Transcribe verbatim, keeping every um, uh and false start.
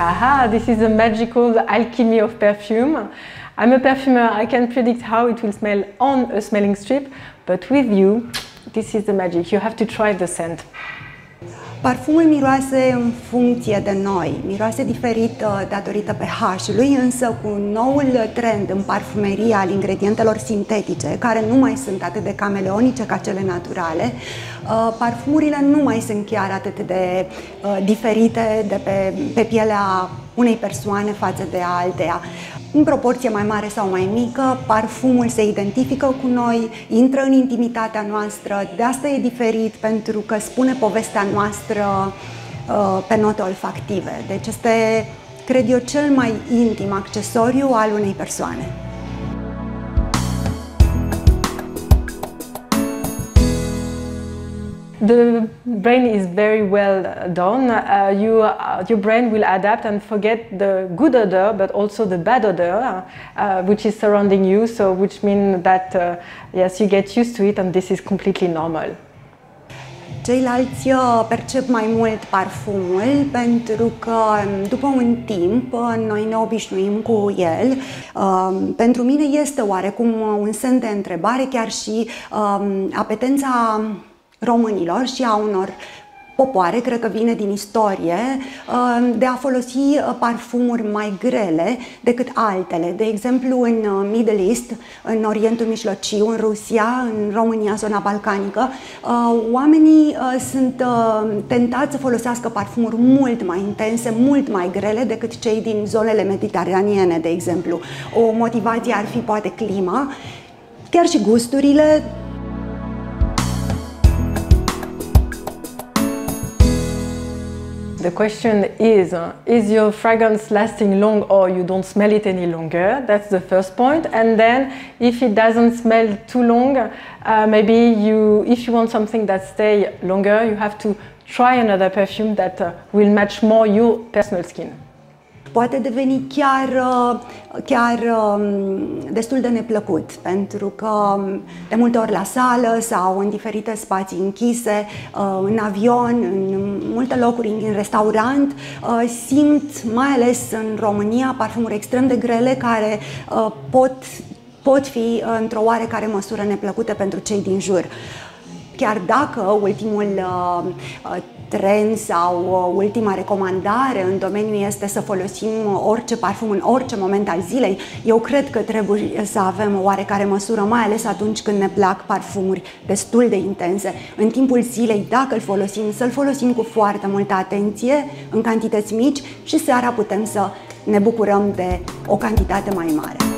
Haha, this is the magical alchemy of perfume. I'm a perfumer, I can predict how it will smell on a smelling strip, but with you, this is the magic. You have to try the scent. Parfumul miroase în funcție de noi, miroase diferit datorită pH-ului, însă cu noul trend în parfumerie al ingredientelor sintetice, care nu mai sunt atât de cameleonice ca cele naturale, parfumurile nu mai sunt chiar atât de diferite de pe, pe pielea unei persoane față de alteia. În proporție mai mare sau mai mică, parfumul se identifică cu noi, intră în intimitatea noastră, de asta e diferit, pentru că spune povestea noastră uh, pe note olfactive. Deci este, cred eu, cel mai intim accesoriu al unei persoane. The brain is very well done. Uh, you, uh, your brain will adapt and forget the good odor, but also the bad odor, uh, which is surrounding you. So, which means that uh, yes, you get used to it, and this is completely normal. Ceilalți percep mai mult parfumul pentru că după un timp noi ne obișnuim cu el. Pentru mine este oarecum un semn de întrebare, chiar și apetența românilor și a unor popoare, cred că vine din istorie, de a folosi parfumuri mai grele decât altele. De exemplu, în Middle East, în Orientul Mijlociu, în Rusia, în România, zona balcanică, oamenii sunt tentați să folosească parfumuri mult mai intense, mult mai grele decât cei din zonele mediteraniene, de exemplu. O motivație ar fi poate clima, chiar și gusturile. The question is, uh, is your fragrance lasting long or you don't smell it any longer? That's the first point. And then if it doesn't smell too long, uh, maybe you, if you want something that stays longer, you have to try another perfume that uh, will match more your personal skin. Poate deveni chiar, chiar destul de neplăcut, pentru că de multe ori la sală sau în diferite spații închise, în avion, în multe locuri, în restaurant, simt, mai ales în România, parfumuri extrem de grele care pot, pot fi într-o oarecare măsură neplăcute pentru cei din jur. Chiar dacă ultimul uh, trend sau ultima recomandare în domeniu este să folosim orice parfum în orice moment al zilei, eu cred că trebuie să avem o oarecare măsură, mai ales atunci când ne plac parfumuri destul de intense. În timpul zilei, dacă îl folosim, să-l folosim cu foarte multă atenție, în cantități mici, și seara putem să ne bucurăm de o cantitate mai mare.